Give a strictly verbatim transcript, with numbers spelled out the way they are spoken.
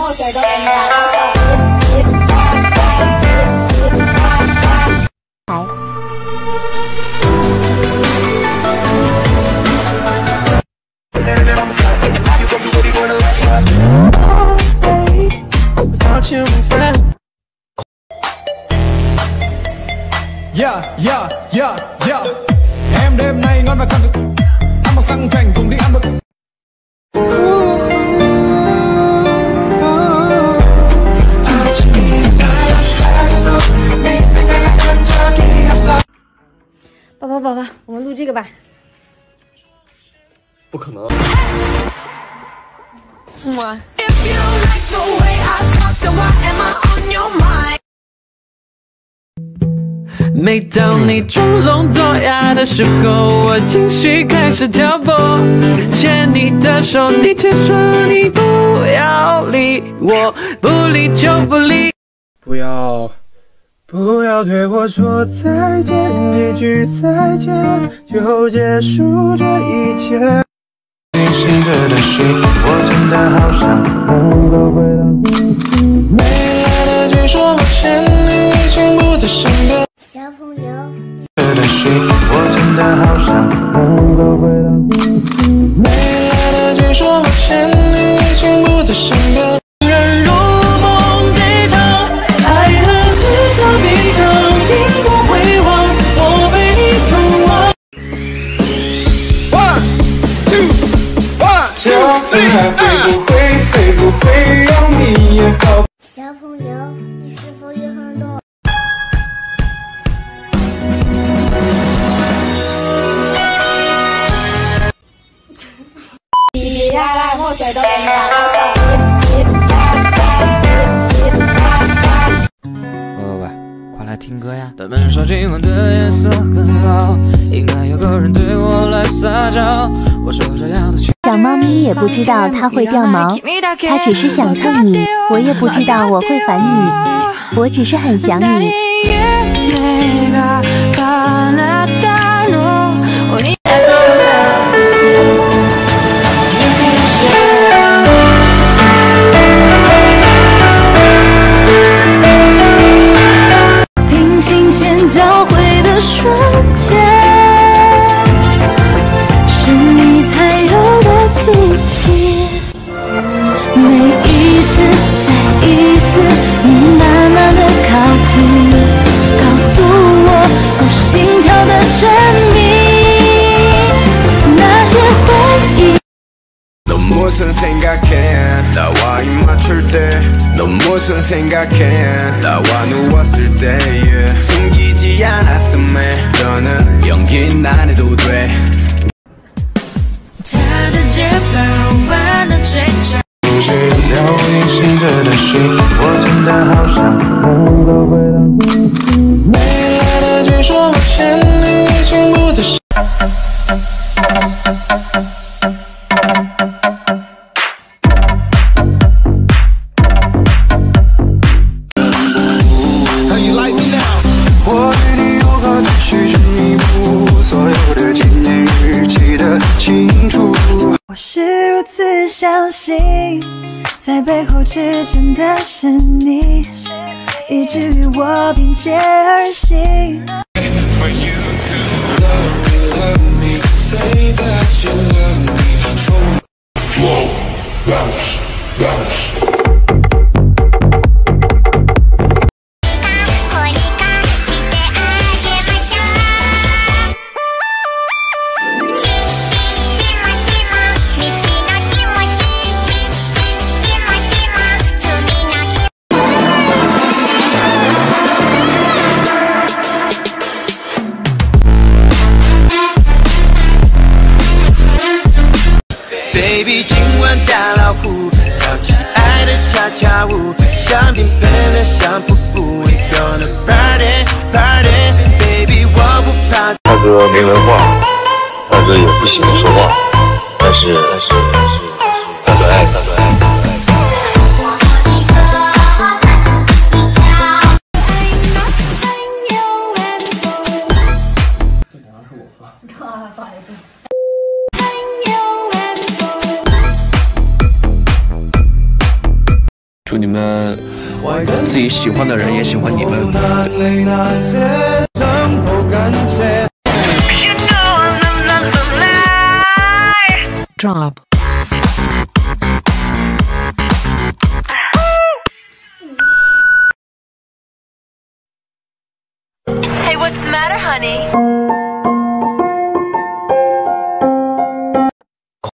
墨水都给你了。 Yeah yeah yeah yeah. Em đêm nay ngon và con thực. Ăn mặc sang chảnh cùng đi ăn mực. 宝宝宝宝，我们录这个吧。 不可能。 每当你装聋作哑的时候，我情绪开始挑拨，牵你的手，你却说你不要理我，不理就不理。 不要，不要对我说再见，一句再见就结束这一切。你醒着的心，我真的好想能够回到过去。没来得及说抱歉，你已经不在身边。 小朋友， 的心，我真的好想能够回到过去。没来得及说抱歉，你已经不在身边。 人如梦这场爱恨此消彼长，听我回望，我被你痛忘。 One two one two three， 会不会会不会让你也好？ 小朋友，你是否有很多？ 滴啦啦，墨水都给你了。 喂喂喂，快来听歌呀！他们说今晚的颜色很好，应该有个人对我来撒娇。我说这样的情。 小猫咪也不知道它会掉毛，它只是想蹭你。我也不知道我会烦你，我只是很想你。 交汇的瞬间，是你才有的奇迹。每一次，再一次，你慢慢的靠近，告诉我都是心跳的证明。那些回忆。 너 무슨 생각해 나와 입 맞출 때 너 무슨 생각해 나와 누웠을 때 yeah. 숨기지 않았음에 너는 연기 안 해도 돼 他的肩膀弯的最长不是撩你醒着的心我真的好想能够回到过去没来得及说抱歉你已经不在身我是如此相信，在背后指针的是你，以至于我并肩而行。 Slow bounce bounce。 Baby， 今晚大老虎，跳起爱的恰恰舞，像冰喷的像瀑布。We gonna party party， baby， 我不怕。 大哥没文化，大哥也不喜欢说话，但是但是但是大哥爱大哥爱大哥爱。 祝你们自己喜欢的人也喜欢你们。Drop。 Hey, what's the matter, honey?